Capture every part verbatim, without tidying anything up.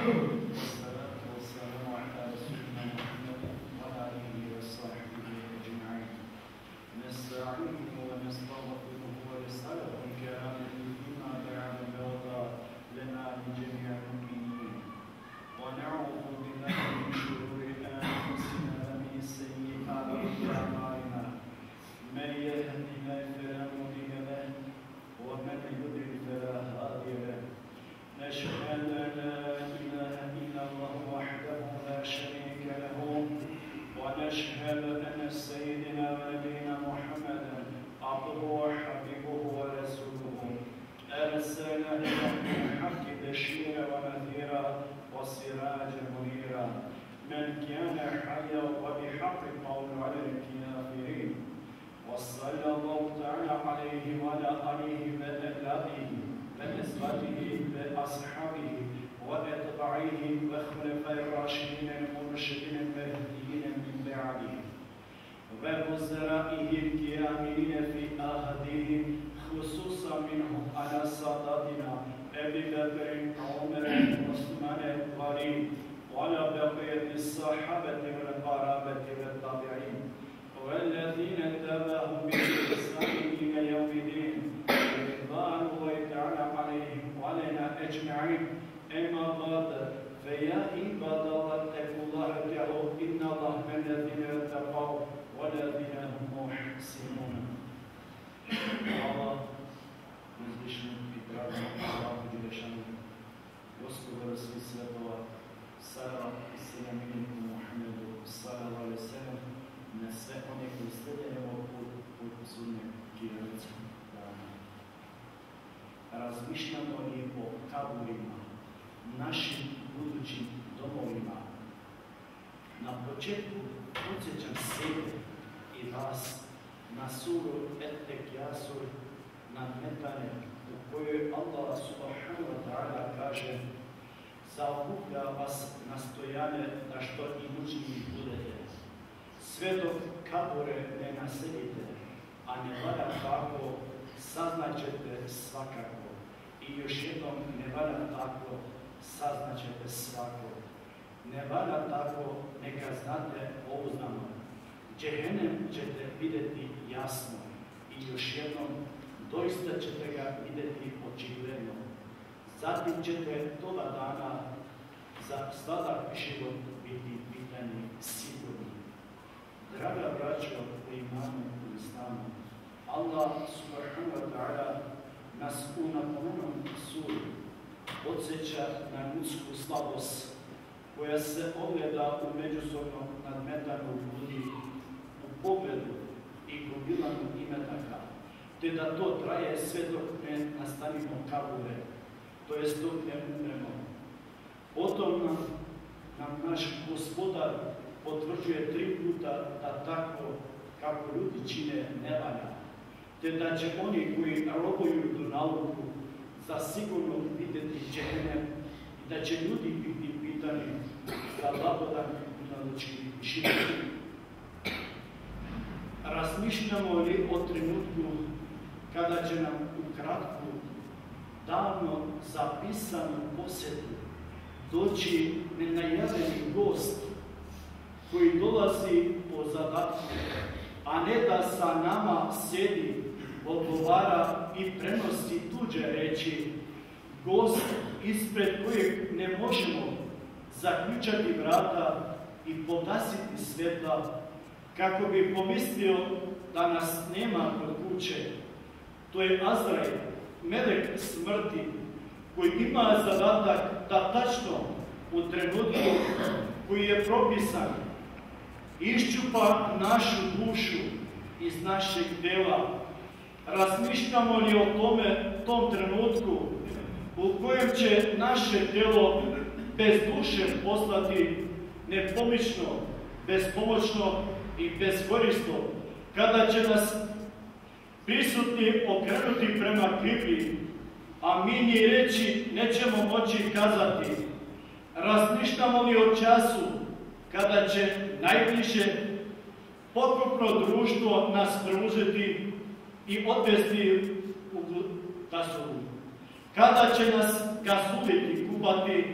والصلاة والسلام على رسولنا محمد وآله وصحبه أجمعين. نستعينه ونستغفره ونسأله الكرام فيما بعد بوضع لنا من جميع المؤمنين، ونعوذ بالله من شرور أنفسنا ومن سيئات أعمالنا. من يهد الله فلا مضل له ومن يضلل فلا هادي له. نشهد أن لا إله إلا الله وحده لا شريك له، ونشهد أن سيدنا ونبينا محمدا عبده وحبيبه ورسوله، أرسله بالحق بشيرا ونذيرا وسراجا منيرا. من كان حيا وبحق قول على الكافرين. وصلى الله تعالى عليه وعلى آله وأهله وأزواجه وأصحابه وأتباعه وخلفاء الراشدين المرشدين المهديين من بعده، ووزرائه الكاملين في عهدهم، خصوصا منهم على ساداتنا أبي بكر عمر عثمان وعلي، وعلى بقية الصحابة والقرابة والتابعين والذين اتبعهم بإحسان إلى يوم الدين، رضوان الله تعالى عليهم وعلينا أجمعين. أما بعد، فيا عباد الله اتقوا الله تعالوا، إن الله من الذين اتقوا والذين هم محسنون. Allah, uzvišen i drago Allahu dželešanu, Gospodaru svih svetova, salavat i selam miljenku Muhammedu sallallahu alejhi ve sellem, na sve one koji slijede ovog puta, putu sudnjeg kijametskog dana. Razmišljamo li o kaburima, našim budućim domovima? Na početku podsjećam sebe i vas na suru Et-Tekjasur, nadmetanje u kojoj Allah subhanahu wa ta'ala kaže: zaokuplja vas nastojane da što imućniji budete, sve dok kabure ne naselite, a ne valja tako, saznaćete svakako. I još jednom, ne valja tako, saznaćete svako. Ne valja tako, neka znate pouzdano. Džehennem ćete vidjeti jasno. I još jednom, doista ćete ga vidjeti očigledno. Zatim ćete toga dana za sladak život biti pitani sigurni. Draga braćo u imanu u islamu, Allah subhanahu wa ta'ala nas u napomenom suri podsjeća na ljudsku slabost koja se ogleda u međusobnom nadmetanju ljudi, u pogledu i gomilanju imetaka, te da to traje sve dok ne nastanimo kabure, to jest dok ne umremo. Potom nam, nam naš Gospodar potvrđuje tri puta da tako kako ljudi čine ne valja, te da će oni koji robuju dunjaluku zasigurno vidjeti džehennem i da će ljudi biti pitani za blagodan dunjalučki život. Razmišljamo li o trenutku kada će nam u kratku, davno zapisanu posjetu doći nenajavljeni gost koji dolazi po zadatku, a ne da sa nama sjedi, odgovara i prenosi tuđe reči, gost ispred kojeg ne možemo zaključati vrata i pogasiti svjetla, kako bi pomislio da nas nema kod kuće. To je Azrail, melek smrti, koji ima zadatak da tačno u trenutku koji je propisan iščupa našu dušu iz našeg tela. Razmišljamo li o tome, tom trenutku u kojem će naše telo bez duše postati nepomično, bespomoćno i beskorisno, kada će nas prisutni okrenuti prema kibli, a mi ni reći nećemo moći kazati. Razmišljamo li o času kada će najbliže pokupno društvo nas preuzeti i odvesti u tasovu, kada će nas gasuliti, kupati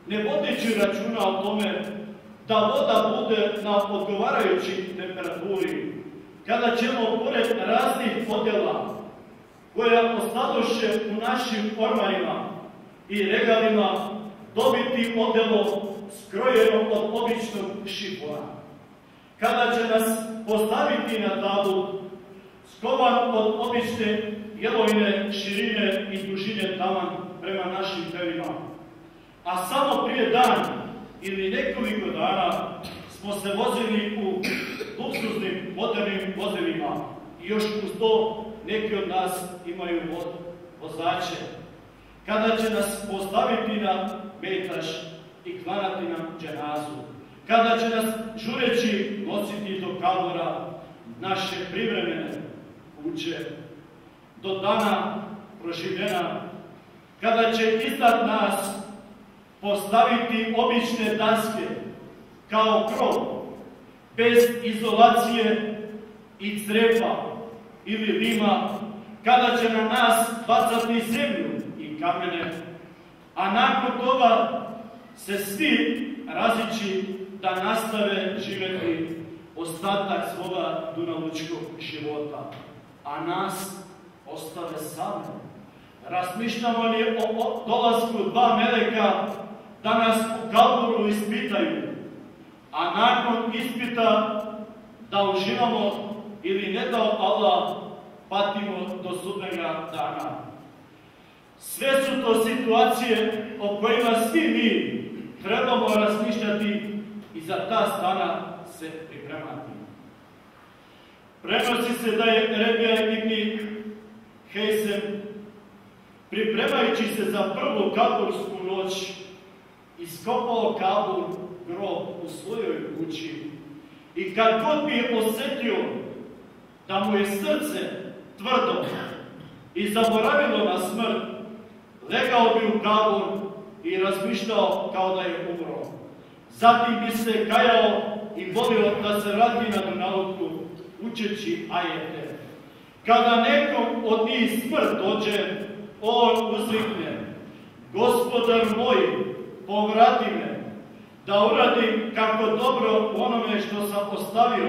ne vodeći računa o tome da voda bude na odgovarajućoj temperaturi, kada ćemo pored raznih odjela koja ostadoše u našim ormarima i regalima dobiti odjelo skrojeno od običnog šifona, kada će nas postaviti na tablu skovan od obične jelovine širine i dužine taman prema našim telima. A samo prije dan ili nekoliko dana smo se vozili u luksuznim modernim vozilima i još uz to neki od nas imaju vozače. Kada će nas postaviti na bejtaš i klanati nam dženazu, kada će nas žureći nositi do kabura naše privremene kuće, do dana proživljena, kada će iznad nas postaviti obične daske kao krov, bez izolacije i crepa ili lima, kada će na nas bacati zemlju i kamene, a nakon toga se svi razići da nastave živjeti ostatak svoga dunalučkog života, a nas ostave same. Razmišljamo li o dolasku dva meleka da nas u kaburu ispitaju, a nakon ispita da uživamo ili ne dao Allah patimo do sudnjega dana. Sve su to situacije o kojima svi mi trebamo razmišljati i za ta stana se pripremati. Prenosi se da je Rebija ibn Hejsem, pripremajući se za prvu kabursku noć, iskopao kabur grob u svojoj kući i kad god bi osjetio da mu je srce tvrdo i zaboravilo na smrt, legao bi u kabur i razmišljao kao da je umro. Zatim bi se kajao i volio da se vrati na dunjalku učeći ajete. Kada nekom od njih smrt dođe, on uzvikne: Gospodar moj, povrati me, da uradim kako dobro u onome što sam ostavio.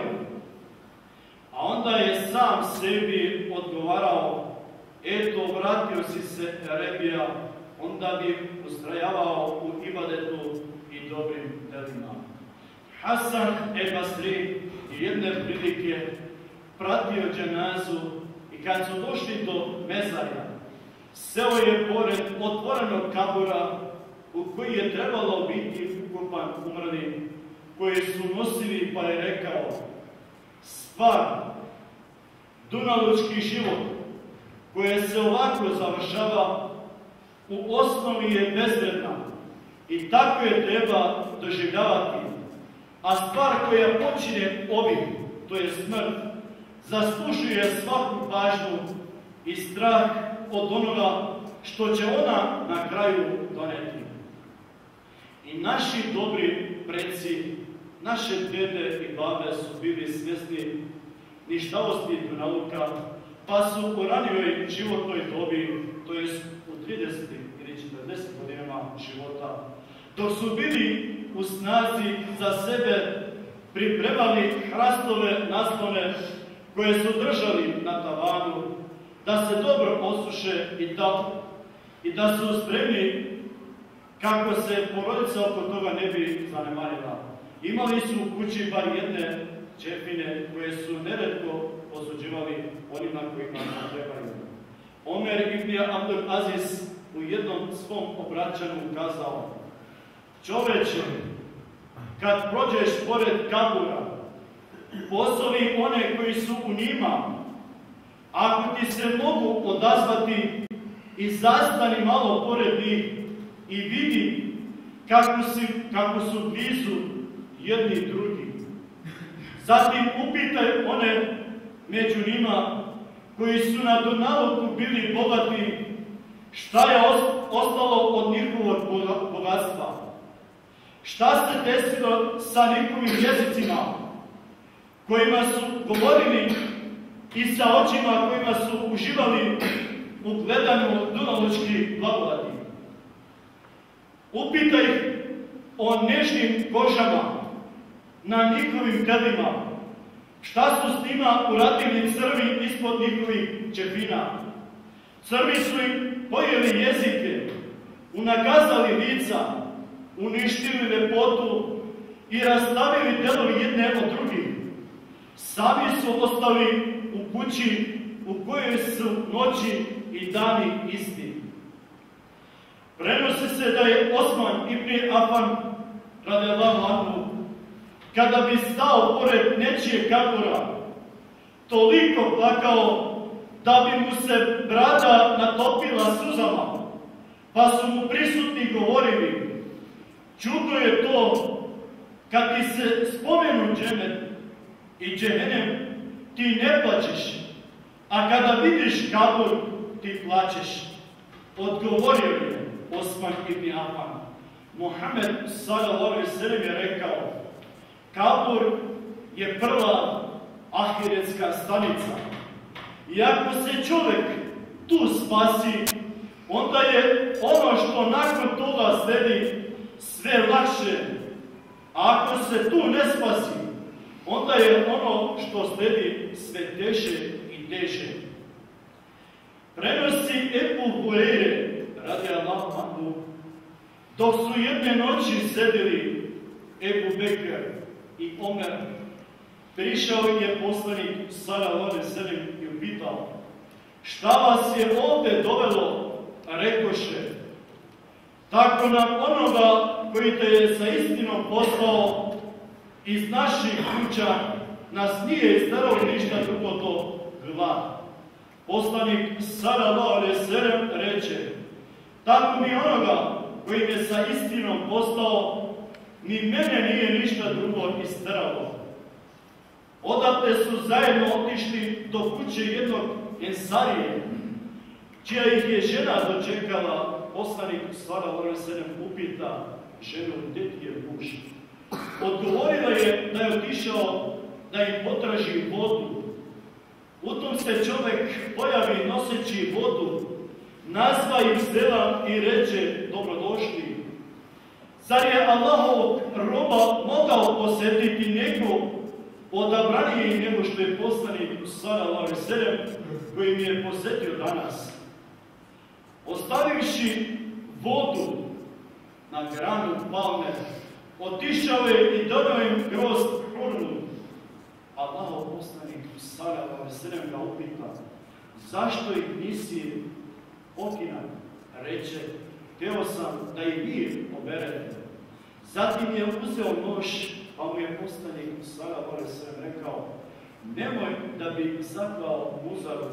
A onda je sam sebi odgovarao: eto, vratio si se, Rebija, onda bi ustrajavao u ibadetu i dobrim delima. Hasan el-Basri jedne prilike pratio dženazu i kad su došli do mezarja, seo je pored otvorenog kabura u koji je trebalo biti ukopan umrli, koji su nosili, pa je rekao: stvar, dunalučki život, koje se ovako završava, u osnovi je bezvredna i tako je treba doživljavati, a stvar koja počinje ovim, to je smrt, zaslužuje svaku pažnju i strah od onoga što će ona na kraju doneti. I naši dobri preci, naše dede i babe su bili svjesni ništavosti dunaluka, pa su u ranijoj životnoj dobi, to jest u tridesetim ili četrdesetim godinama života, dok su bili u snazi za sebe pripremali hrastove naslone koje su držali na tavanu, da se dobro osuše i da, i da su spremni kako se porodica oko toga ne bi zanemarila. Imali su u kući bar jedne čepine koje su neretko posuđivali onima kojima ne trebaju. Omer ibn Abdul Aziz u jednom svom obraćanju kazao: čoveče, kad prođeš pored kabura, pozovi one koji su u njima. Ako ti se mogu odazvati, i zastani malo pored njih i vidi kako, si, kako su blizu jedni drugi. Zatim upitaj one među njima koji su na dunjaluku bili bogati, šta je ostalo od njihovog bogatstva. Šta se desilo sa njihovim jezicima kojima su govorili i sa očima kojima su uživali u gledanju dunjalučkih blagodati. Upitaj ih o nežnim kožama na njihovim telima. Šta su s njima uradili crvi ispod njihovih čepina? Crvi su im pojeli jezike, unakazali lica, uništili lepotu i rastavili delovi jedne od drugih. Sami su ostali u kući u kojoj su noći i dani isti. Prenosi se da je Osman ibn Afan, radijallahu anhu, kada bi stao pored nečije kabura, toliko plakao da bi mu se brada natopila suzama, pa su mu prisutni govorili: čudno je to, kad ti se spomenu džennet i džehennem, ti ne plačeš, a kada vidiš kabur, ti plačeš. Odgovorio je Osman ibn Afan: Muhammed sallallahu alejhi ve sellem je rekao, kabur je prva ahiretska stanica. I ako se čovjek tu spasi, onda je ono što nakon toga slijedi sve lakše. A ako se tu ne spasi, onda je ono što slijedi sve teže i teže. Prenosi Ebu Hureyre, radijallahu anhu, dok su jedne noći sedili Ebu Bekr i Omer, prišao je poslanik sallallahu alejhi ve sellem i upitao: šta vas je ovdje dovelo? Rekoše: tako nam onoga koji te je sa istinom poslao iz naših kuća, nas nije isterao ništa drugo do glad. Poslanik sallallahu alejhi ve sellem reče: tako mi onoga koji me sa istinom poslao, ni mene nije ništa drugo isteralo. Odatle su zajedno otišli do kuće jednog Ensarije, čija ih je žena dočekala. Poslanik sallallahu alejhi ve sellem upita ženu: gdje ti je muž? Odgovorila je da je otišao da im potraži vodu. U tom se čovjek pojavi noseći vodu, nazva ih selam i reče: dobrodošli. Zar je Allahovog roba mogao posjetiti neko odabranije nego što je poslanik sallallahu alejhi ve sellem koji mi je posjetio danas? Ostavivši vodu na granu palme, otišao je i donio im grozd hurnu. Allahov poslanik sallallahu alejhi ve sellem ga upita: zašto ih nisi okinan? Reče: htio sam da i vi oberete. Zatim je uzeo nož, pa mu je poslanik sallallahu alejhi ve sellem rekao: nemoj da bi zaklao muzaru.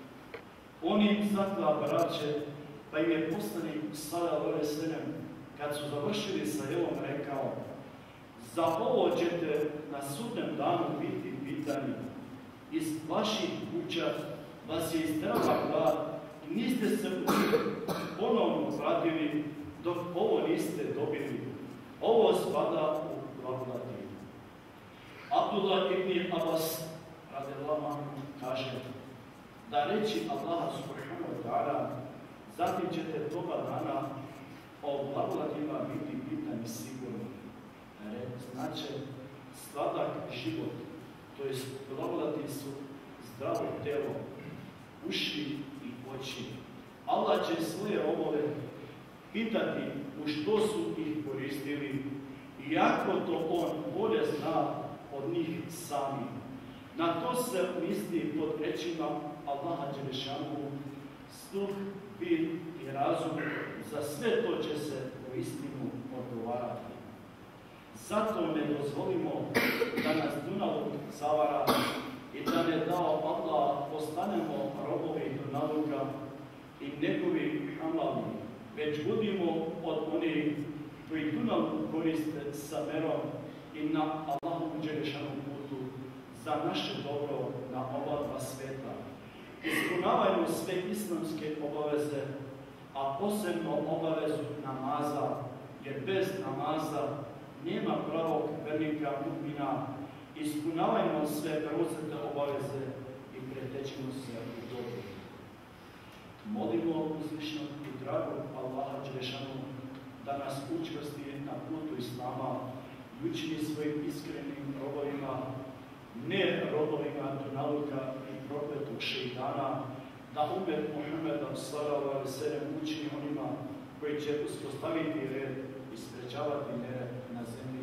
Oni zakla braće, pa im je poslanik sallallahu alejhi ve sellem, kad su završili sa jelom, rekao: za ovo ćete na sudnjem danu biti pitani. Iz vaših kuća vas je isterala glad i niste se ponovno vratili dok ovo niste dobili. Ovo spada u blagodati. Abdullah ibn Abbas radijallahu anhu kaže da reći Allaha subhanahu wa ta'ala: zatim ćete toga dana o blagodatima biti pitani sigurno. Znači, sladak život, to jest blagodati su zdravo telo, uši i oči. Allah će svoje robove pitati u što su ih koristili, iako to On bolje zna od njih sami. Na to se misli pod rečima Allaha dželešanu: sluh, vid i razum, za sve to će se u istinu odgovarati. Zato ne dozvolimo da nas Dunavog zavara i da ne dao Allah postanemo robovi Dunavuka i njegovi hamali, već budimo od onih koji Dunav koriste sa merom i na Allahu dželešanom putu za naše dobro na oba dva sveta. Ispunavajmo sve islamske obaveze, a posebno obavezu namaza, jer bez namaza nema pravog vernika mu'mina. Ispunavajmo sve preuzete obaveze i pretećimo se u dobro. Molimo uzvišnog i dragog Allaha dželešanu da nas učvrsti na putu islama. i učini svojim iskrenim robovima, ne robovima Dunaluka i prokletog šeitana, da umet Muhammeda sallallahu alejhi ve sellem učini onima koji će uspostaviti red i sprečavati nered na zemlji.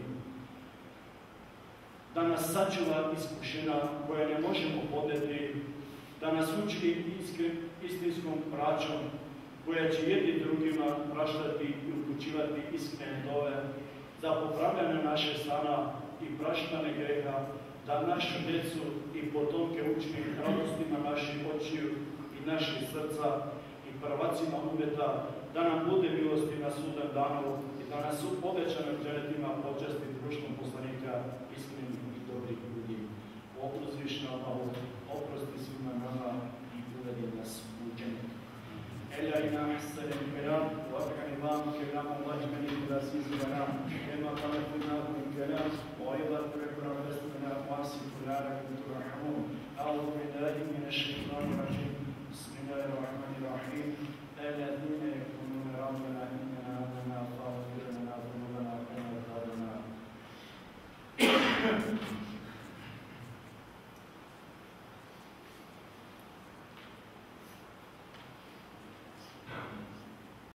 Da nas sačuva iskušenja koja ne možemo podnijeti, da nas učini istinskom braćom koja će jedni drugima praštati i upućivati iskrene dove, za popravljanje naše stana i praštane greha, da našu djecu i potomke učini radostima naših očiju i naših srca i prvacima umeta, da nam bude milosti na sudnjem danu i da nas u povećanim dženetima počasti društvom poslanika iskrenih i dobrih ljudi. O uzvišna Allahu, oprosti svima nama i uvedi nas u dženet. Eljajna ahsanem kelam, wa akanivam kelam, Allahimeni ilaziz varam, ema kalakunakum kelam, wa ayda turekuna vesmena, wa asikulana kunturahmun. A'udhu billahi minash shaitanir rajim. Bismillahirrahmanirrahim. الذين يقولون ربنا إننا آمنا فاغفر لنا ذنوبنا وقنا عذاب النار.